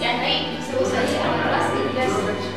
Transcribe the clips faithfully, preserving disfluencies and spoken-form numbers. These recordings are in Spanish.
las ahí, se usa ahí, agarrás y tirás.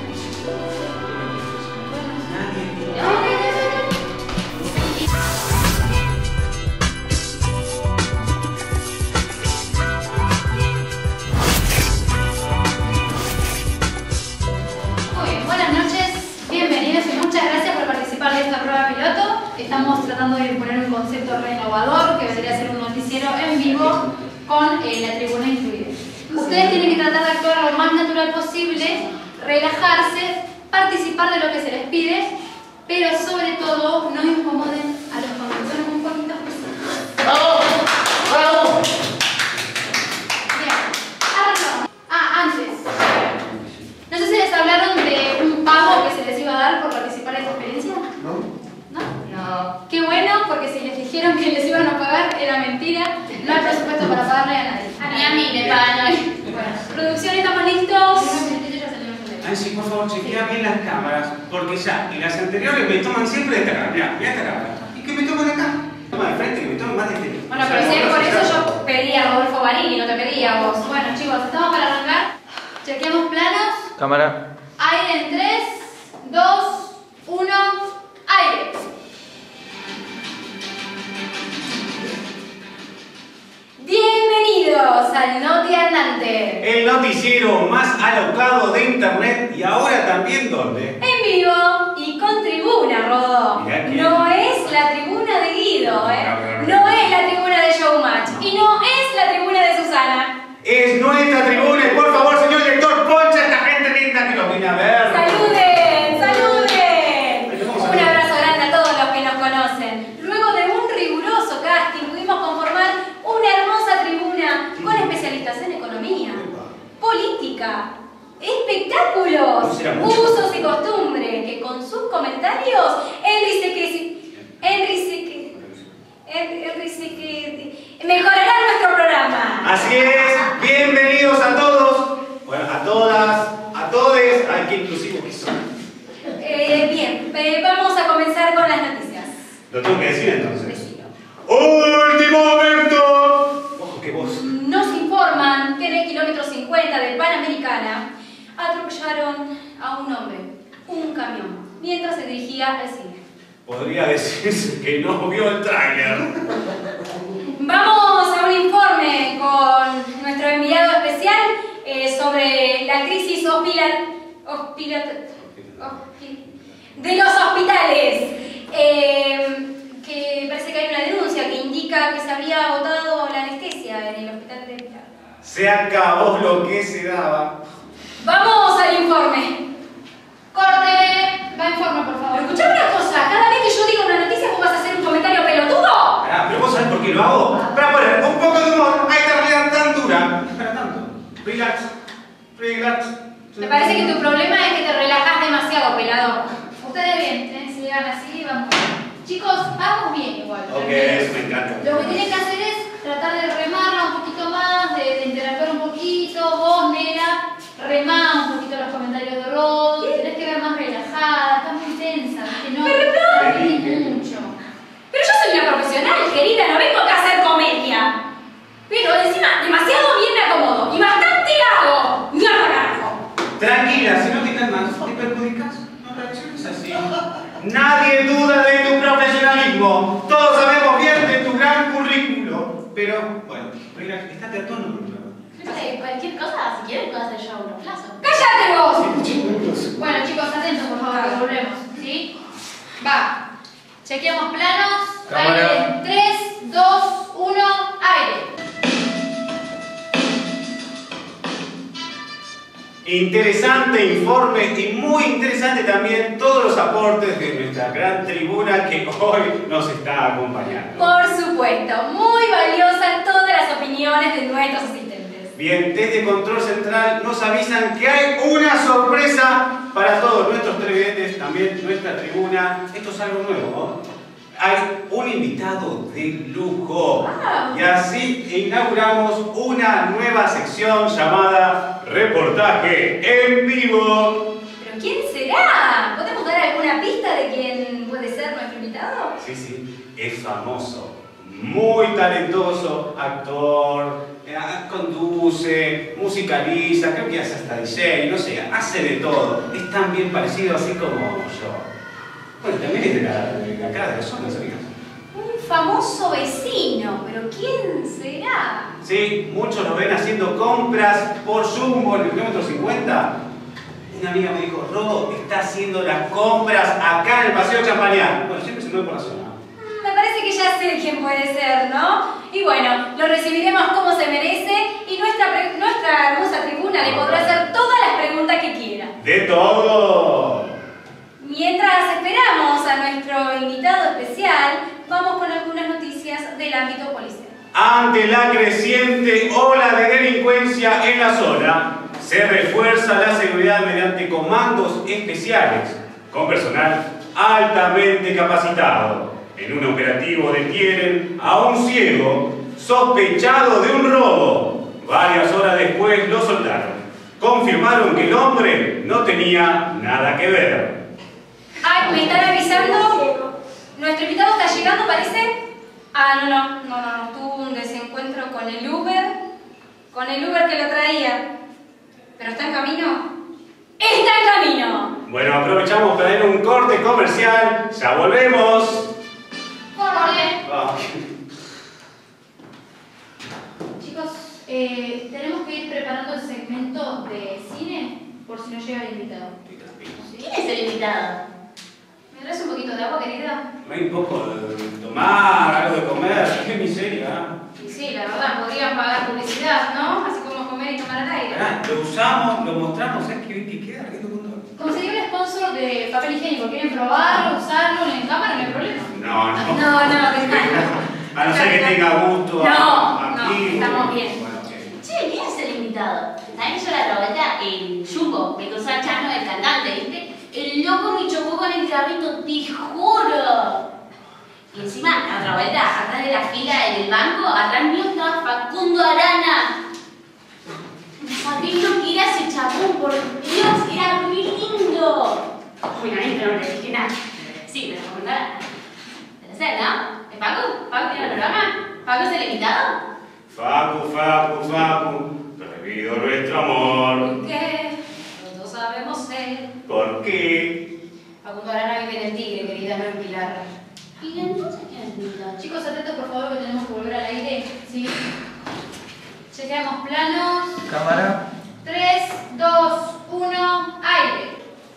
Muy bien, buenas noches, bienvenidos y muchas gracias por participar de esta prueba piloto. Estamos tratando de imponer un concepto renovador que vendría a ser un noticiero en vivo con eh, la tribuna incluida. Ustedes tienen que tratar de actuar lo más natural posible, relajarse, participar de lo que se les pide, pero sobre todo no incomoden a los conductores un poquito. ¡Bravo! ¡Bravo! Bien, arrancamos. Ah, antes. No sé si les hablaron de un pago que se les iba a dar por participar en esta experiencia. ¿No? ¿No? No. Qué bueno, porque si les dijeron que les iban a pagar, era mentira. No hay presupuesto para pagarle a nadie. A mí a mí me pagan hoy. Bueno, producción, ¿estamos listos? Ay, sí, por favor, chequea bien las cámaras, porque ya, y las anteriores me toman siempre de esta cámara, mirá, mirá esta cámara. ¿Y que me toman acá? Toma de frente, que me tomen más de frente. Bueno, pero si es por eso yo pedí a Rodolfo Barini, no te pedí a vos. Bueno, chicos, estamos para arrancar. Chequeamos planos. Cámara. Aire en tres, dos, uno, aire. Bienvenidos al Noti Andante. El noticiero más alocado de internet y ahora también ¿dónde? En vivo y con tribuna, Rodó. Mirá que- No es la tribuna de Guido, ¿eh? No, no, no. No es la tribuna de Showmatch y no es la tribuna de Susana. Es nuestra tribuna y por favor, señor director, poncha a esta gente linda que nos viene a ver. ¡Saluden! ¡Saluden! Vamos a Un ver. abrazo grande a todos los que nos conocen. Luego de un riguroso casting pudimos conformar una hermosa tribuna con especialistas en economía, política, espectáculos, No será mucho. usos y costumbres que con sus comentarios enriquece- enriquece- enriquece- mejorarán nuestro programa. Así es, bienvenidos a todos, bueno, a todas, a todes, ay, qué inclusivos que son. Eh, bien, eh, vamos a comenzar con las noticias. Lo tengo que decir entonces. Decilo. ¡Último momento! Ojo, qué voz. Nos informan que en el kilómetro cincuenta de Panamericana atropellaron a un hombre, un camión, mientras se dirigía al cine. Podría decirse que no vio el tráiler. Vamos a un informe con nuestro enviado especial eh, sobre la crisis hospital, hospital- hospi- de los hospitales. Eh, que parece que hay una denuncia que indica que se habría agotado la anestesia en el hospital de Pilar. Se acabó lo que se daba. Vamos al informe. Corte. Va informe, por favor. Escuchame una cosa. Cada vez que yo diga una noticia, ¿vos vas a hacer un comentario pelotudo? Ah, pero vos sabés por qué lo hago. Para poner un poco de humor a esta realidad tan dura. No para tanto. Relax. Relax. Me parece que tu problema es que te relajas demasiado, pelado. Ustedes bien, ¿eh? Sigan así, vamos bien. Chicos, vamos bien igual. Ok, tranquilos. eso me encanta. Lo que tienen que hacer es tratar de remarla un poquito más, de, de interactuar un poquito. Vos, Nera, remá un poquito los comentarios de Rod. Tenés que ver más relajada, estás muy tensa, que no Perdón. te mucho. Pero yo soy una profesional, querida, no vengo acá a hacer comedia. Pero encima, demasiado bien me acomodo. Y bastante hago. ¡Mierda, carajo! Tranquila, si no te calmas, te perjudicas. No reacciones así. Nadie duda de tu profesionalismo. Todos sabemos bien de tu gran currículo. Pero, bueno, relax, estate a tono. Eh, cualquier cosa, si quieres, puedo hacer yo unos plazos. ¡Cállate vos! Cinco minutos. Bueno, chicos, atentos, por favor, que volvemos, ¿sí? Va. Chequeamos planos. Cámara. Aire en tres, dos, uno, aire. Interesante informe y muy interesante también todos los aportes de nuestra gran tribuna que hoy nos está acompañando. Por supuesto, muy valiosas todas las opiniones de nuestros asistentes. Bien, desde Control Central nos avisan que hay una sorpresa para todos nuestros televidentes, también nuestra tribuna. Esto es algo nuevo, ¿no? Hay un invitado de lujo. Wow. Y así inauguramos una nueva sección llamada Reportaje en Vivo. ¿Pero quién será? ¿Podemos dar alguna pista de quién puede ser nuestro invitado? Sí, sí, es famoso, muy talentoso, actor, Eh, conduce, musicaliza, creo que hace hasta diseño, no sé, hace de todo. Es tan bien parecido así como yo. Bueno, también es de la, de la cara de los hombres, amigas. Un famoso vecino, pero ¿quién será? Sí, muchos lo ven haciendo compras por Jumbo en el kilómetro cincuenta. Una amiga me dijo, Rodo está haciendo las compras acá en el Paseo Champañán. Bueno, siempre se mueve por la zona. Me parece que ya sé quién puede ser, ¿no? Y bueno, lo recibiremos como se merece y nuestra, nuestra hermosa tribuna le podrá hacer todas las preguntas que quiera. ¡De todo! Mientras esperamos a nuestro invitado especial, vamos con algunas noticias del ámbito policial. Ante la creciente ola de delincuencia en la zona, se refuerza la seguridad mediante comandos especiales con personal altamente capacitado. En un operativo detienen a un ciego sospechado de un robo. Varias horas después lo soltaron. Confirmaron que el hombre no tenía nada que ver. Ay, me están avisando. Nuestro invitado está llegando, parece. Ah, no, no, no, no, no. Tuvo un desencuentro con el Uber. Con el Uber que lo traía. ¿Pero está en camino? ¡Está en camino! Bueno, aprovechamos para ir a un corte comercial. ¡Ya volvemos! Corte. Ah. Chicos, eh, tenemos que ir preparando el segmento de cine por si no llega el invitado. ¿Sí? ¿Quién es el invitado? ¿Me traes un poquito de agua, querida? No hay un poco de tomar, algo de comer. ¡Qué miseria! Y sí, la verdad, podrían pagar publicidad, ¿no? Así como comer y tomar al aire. Ah, lo usamos, lo mostramos, ¿sabes qué? Que queda riendo con todo. Conseguí un sponsor de papel higiénico. ¿Quieren probarlo, usarlo en cámara? No hay problema. No, no. No, no, dejalo. A no ser que tenga gusto. No, a, no, aquí, estamos bien. Bueno, ok. Che, ¿quién es el invitado? ¿Saben que yo la Roberta en Jumbo? Me cruzó a Chano, el cantante, ¿viste? El loco me chocó con el carrito, te juro. Y encima, la otra vuelta, atrás de la fila en el banco, atrás mío estaba Facundo Arana. No sabés lo que era ese chabón, por Dios, era muy lindo. Bueno, ahí no le dije nada. Sí, pero Facundo Arana. Debe ser, ¿no? ¿Es Facu? ¿Facu tiene el programa? ¿Facu es el invitado? Facu, Facu, Facu, prohibido nuestro amor. ¿Por qué? Todos sabemos él. ¿Por qué? Facundo Arana vive en el Tigre, querida, no en Pilar. ¿Y entonces quién es el invitado? Chicos, atentos por favor que tenemos que volver al aire. ¿Sí? Chequeamos planos. Cámara. tres, dos, uno, aire.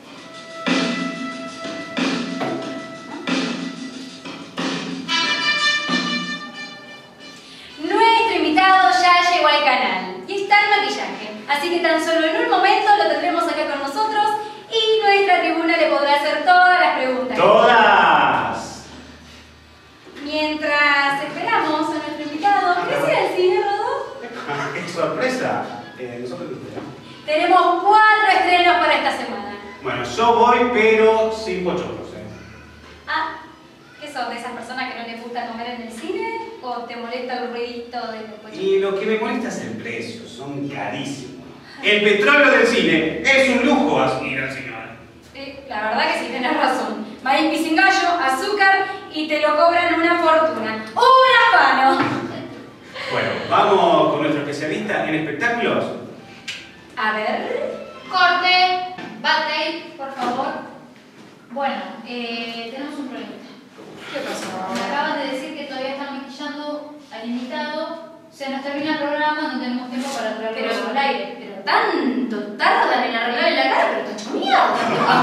Nuestro invitado ya llegó al canal y está en maquillaje, así que tan solo en un momento lo tendremos acá con nosotros y nuestra tribuna le podrá hacer todas las preguntas. ¡Todas! Mientras esperamos a nuestro invitado, ¿qué será el cine, Rodó? ¡Qué sorpresa! Eh, nosotros no tenemos. Tenemos cuatro estrenos para esta semana. Bueno, yo voy, pero sin pochoclos, ¿eh? Ah, ¿qué sos de esas personas que no les gusta comer en el cine? ¿O te molesta el ruidito de los pollos? Y lo que me molesta es el precio, son carísimos. El petróleo del cine es un lujo, así ir al cine. Sí, la verdad que sí, tenés razón. Maíz pisingallo, azúcar y te lo cobran una fortuna. ¡Un afano! Bueno, vamos con nuestro especialista en espectáculos. A ver... Corte. Bad tape, por favor. Bueno, eh, tenemos un problema. ¿Qué pasó? Me acaban de decir que todavía están maquillando al invitado. Se nos termina el programa, no tenemos tiempo para traerlo Pero, al aire. pero tanto tardan en arreglarle la cara, pero está hecho mierda.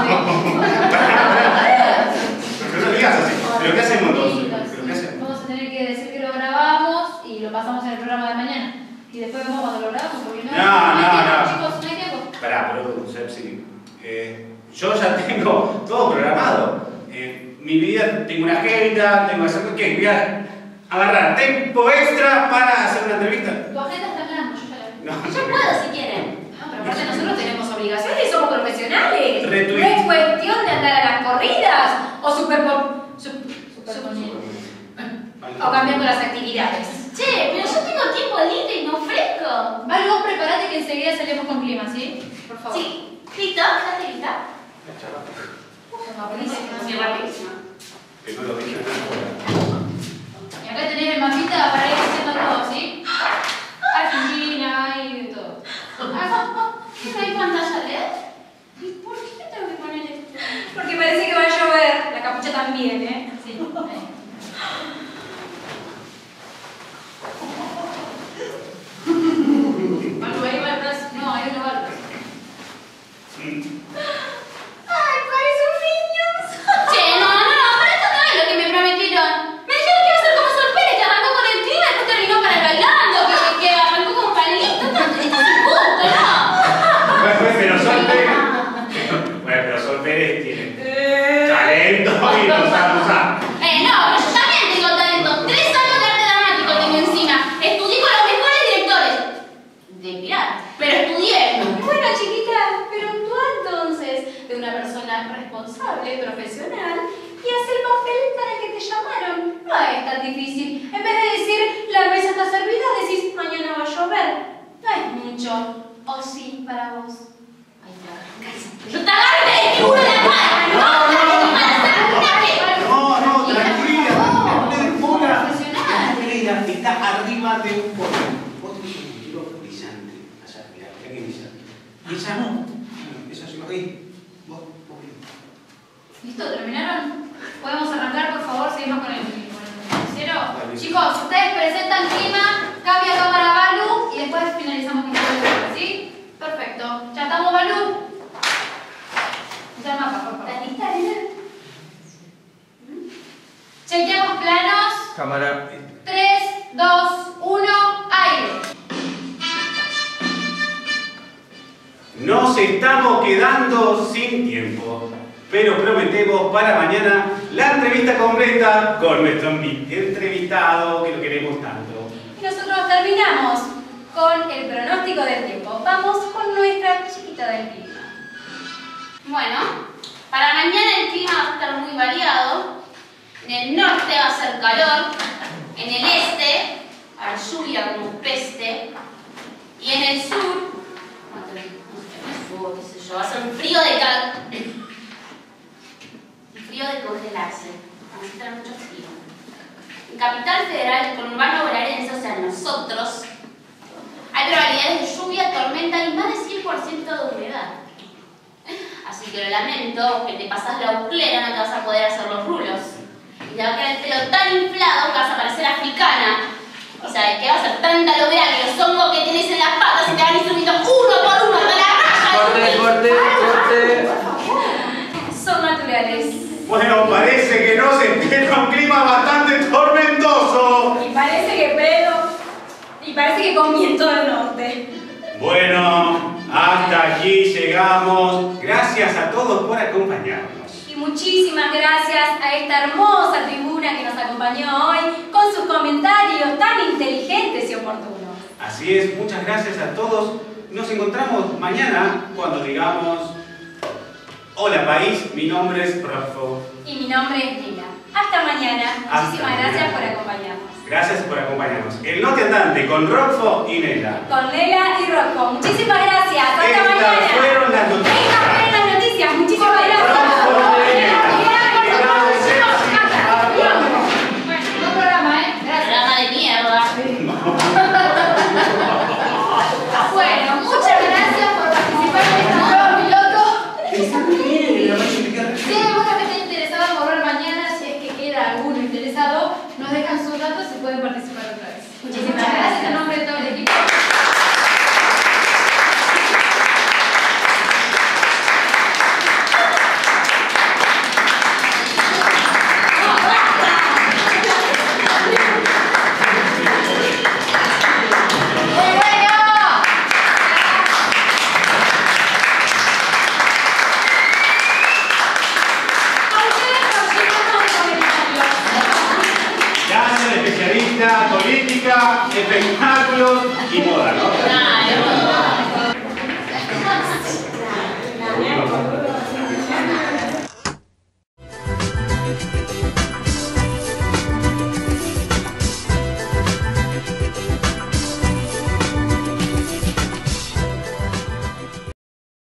No lo digas así, pero ¿qué hacemos entonces? Chicos, ¿Pero qué hacemos? vamos a tener que decir que lo grabamos y lo pasamos en el programa de mañana. Y después vemos cuando lo grabamos, porque no, No, no, hay tiempo, no. chicos, no hay tiempo. Pará, pero Sepsi, eh, yo ya tengo todo programado. Eh, mi vida, tengo una agenda, tengo que hacer, ¿qué? Voy a agarrar tiempo extra para hacer una entrevista. Tu agenda está en blanco, yo ya la vi. No, Yo puedo si quieren. No, pero aparte nosotros tenemos obligaciones y somos profesionales. Retweet. No es cuestión de andar a las corridas o super... Su, Superponiendo. o cambiando las actividades. Che, pero yo tengo tiempo libre y me ofrezco. Vale, vos preparate que enseguida salimos con clima, ¿sí? Por favor. Sí. ¿Listo? ¿Estás lista? Sí, rapidísimo. Que no lo dije ahora. Y acá tenés el mapita para ir haciendo todo, ¿sí? Al fin, ¿No hay pantalla L E D? ¿Y por qué me tengo que poner esto? Porque parece que va a llover. La capucha también, ¿eh? Sí. Algo ahí va atrás. No, hay uno va atrás. ¡Ay, parecen niños! Che, no, no, no, pero esto no es lo que me prometieron. Me dijeron que iba a ser como sorpresa, que arrancó con el clima, después terminó para el bailando, que, que arrancó con palito. Esto es un punto, ¿no? Bueno, pero Sol Pérez. Bueno, pero Sol Pérez tiene talento y no sabe usar. Eh, no, pero yo también tengo talento. Tres años de arte dramático tengo encima. Estudié con los mejores directores. De mirar, pero estudié. Bueno, chiquita, pero actúa entonces de una persona responsable, profesional, y haz el papel para el que te llamaron. No es tan difícil. En vez de decir, la mesa está servida, decís, mañana va a llover. No es mucho. ¿O sí, para vos? Ay, te agarro. Yo te agarro y te desfiguro la cara. No, no, no. No, no, tranquila. Hola. Profesional. Pereira está arriba de un pozo. Vos tenés un tiro brillante. Allá, mirá, mirá que brillante. Y esa no. Esa se va ahí. Vos, vos bien. ¿Listo? ¿Terminaron? ¿Podemos arrancar, por favor? Seguimos con el noticiero. Dale. Chicos, ustedes presentan clima, cambia cámara Balu y después finalizamos con el video, ¿sí? Perfecto. ¿Ya estamos, Balu? Ya el mapa, por favor. ¿Estás lista, nena? Chequeamos planos. Cámara. tres, dos, uno, aire. Nos estamos quedando sin tiempo, pero prometemos para mañana la entrevista completa con nuestro entrevistado que lo queremos tanto. Y nosotros terminamos con el pronóstico del tiempo. Vamos con nuestra chiquita del clima. Bueno, para mañana el clima va a estar muy variado. En el norte va a ser calor, en el este va a haber lluvia como peste, y en el sur, no, en el sur, qué sé yo, va a ser un frío de cal... un frío de congelarse, va a necesitar mucho frío. En Capital Federal, el conurbano bonaerense, o sea, nosotros, hay probabilidades de lluvia, tormenta y más de cien por ciento de humedad. Así que lo lamento, que te pasas la uclera, no te vas a poder hacer los rulos. Y te va a quedar el pelo tan inflado que vas a parecer africana. O sea, que vas a ser tanta lograda que los hongos que tenés en las patas se te van a ir subiendo uno por uno hasta la raya. Corte, corte, corte. Son naturales. Bueno, parece que nos espera un clima bastante tormentoso. Y parece que pedo. Y parece que con viento del norte. Bueno, hasta aquí llegamos. Gracias a todos por acompañarnos. Y muchísimas gracias a esta hermosa tribuna que nos acompañó hoy con sus comentarios tan inteligentes y oportunos. Así es, muchas gracias a todos. Nos encontramos mañana cuando digamos: hola país, mi nombre es Rodolfo. Y mi nombre es Nina. Hasta mañana. Hasta Muchísimas mañana. gracias por acompañarnos. Gracias por acompañarnos. El Note Andante con Rodolfo y Nela. Con Nela y Rocco. Muchísimas gracias. Hasta Estas mañana. fueron las noticias. Estas fueron las noticias. Muchísimas gracias. Rodolfo y Nela. Bueno, buen programa, ¿eh? Gracias. Programa de mierda. Bueno, muchas gracias por participar en esta prueba piloto. Si hay alguna que esté interesada en volver mañana, si es que queda alguno interesado, nos dejan sus datos y pueden participar otra vez. Muchísimas gracias en nombre de todo el equipo. Especialista, política, espectáculos y moda, ¿no? Claro.